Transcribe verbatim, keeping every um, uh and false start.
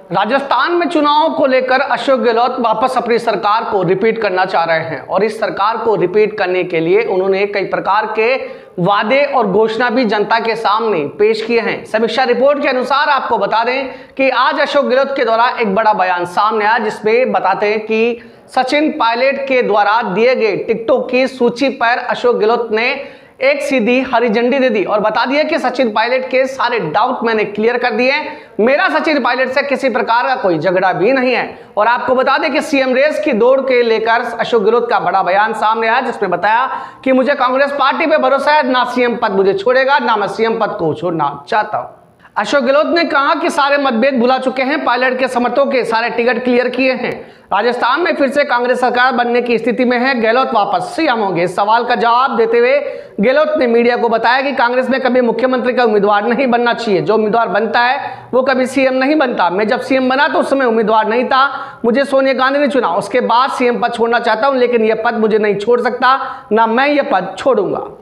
राजस्थान में चुनाव को लेकर अशोक गहलोत वापस अपनी सरकार को रिपीट करना चाह रहे हैं और इस सरकार को रिपीट करने के लिए उन्होंने कई प्रकार के वादे और घोषणा भी जनता के सामने पेश किए हैं। समीक्षा रिपोर्ट के अनुसार आपको बता दें कि आज अशोक गहलोत के द्वारा एक बड़ा बयान सामने आया, जिसमें बताते हैं कि सचिन पायलट के द्वारा दिए गए टिकटों की सूची पर अशोक गहलोत ने एक सीधी हरी झंडी दे दी और बता दिया कि सचिन पायलट के सारे डाउट मैंने क्लियर कर दिए। मेरा सचिन पायलट से किसी प्रकार का कोई झगड़ा भी नहीं है। और आपको बता दें कि सीएम रेस की दौड़ के लेकर अशोक गहलोत का बड़ा बयान सामने आया, जिसमें बताया कि मुझे कांग्रेस पार्टी पे भरोसा है, ना सीएम पद मुझे छोड़ेगा, ना मैं सीएम पद को छोड़ना चाहता हूं। अशोक गहलोत ने कहा कि सारे मतभेद भुला चुके हैं, पायलट के समर्थकों के सारे टिकट क्लियर किए हैं, राजस्थान में फिर से कांग्रेस सरकार बनने की स्थिति में है, गहलोत वापस सीएम होंगे। इस सवाल का जवाब देते हुए गहलोत ने मीडिया को बताया कि कांग्रेस में कभी मुख्यमंत्री का उम्मीदवार नहीं बनना चाहिए, जो उम्मीदवार बनता है वो कभी सीएम नहीं बनता। मैं जब सीएम बना तो उस समय उम्मीदवार नहीं था, मुझे सोनिया गांधी ने चुना, उसके बाद सीएम पद छोड़ना चाहता हूं, लेकिन यह पद मुझे नहीं छोड़ सकता, ना मैं यह पद छोड़ूंगा।